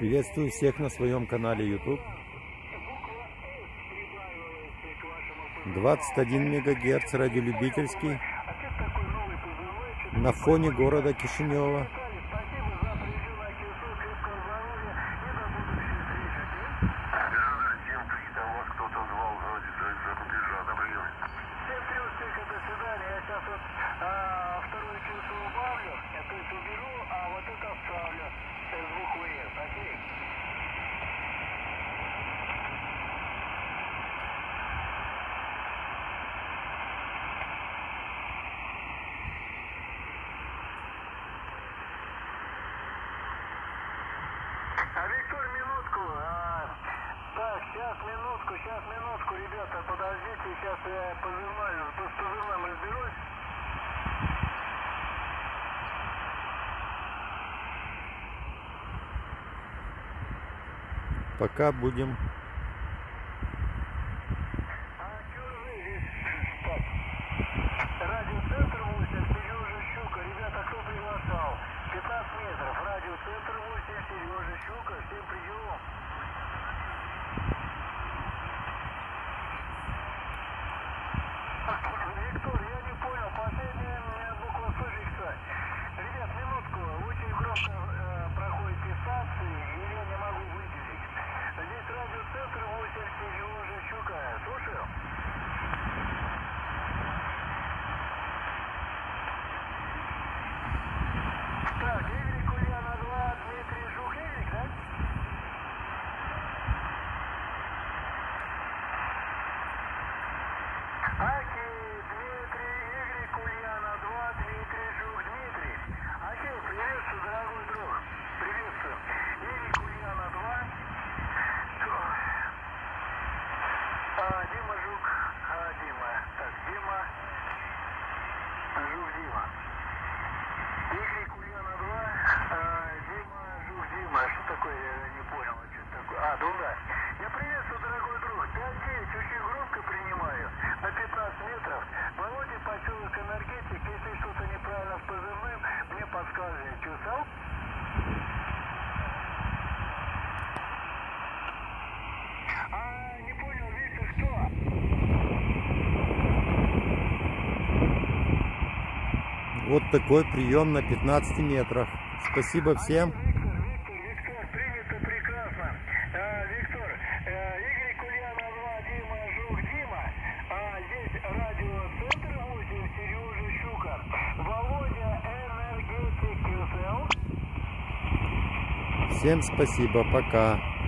Приветствую всех на своем канале YouTube. 21 МГц радиолюбительский на фоне города Кишинева. Виктор, минутку. Так, сейчас минутку, ребята, подождите, сейчас я с позывным разберусь. Пока будем. Радиоцентр 8, Сережа Щука. Ребята, кто приглашал? 15 метров. Радиоцентр 8, Сережа Щука. Всем прием. Виктор, я не понял. Последняя буква суффикса. Ребят, минутку. Очень громко проходит фиксации, и я не могу выделить. Здесь радиоцентр 8, Сережа Щука. Слушаю. Так, Игорь Ульяна 2, Дмитрий Жук, Игорь, да? Окей, Дмитрий, Игорь Ульяна 2, Дмитрий Жук, Дмитрий. Окей, приветствую, дорогой друг. Приветствую. Игорь Ульяна 2. Дима Жук, Дима. Так, Дима. Жук, Дима. Игорь Ульяна 2, Дима, Жук, Дима. Что такое? Я не понял. Что такое? Да. Я приветствую, дорогой друг. 5-9, очень громко принимаю. На 15 метров. Володя, поселок Энергетик. Если что-то неправильно с позывным, мне подскажите. Чувствовал? Не понял, Виктор, что? Вот такой прием на 15 метрах. Спасибо всем. Виктор, принято прекрасно. Виктор, Игорь Ульяна 2, Дима, Жук, Дима. Здесь радиоцентр 8, Сережа Щука. Володя, Энергетик, QSL. Всем спасибо. Пока.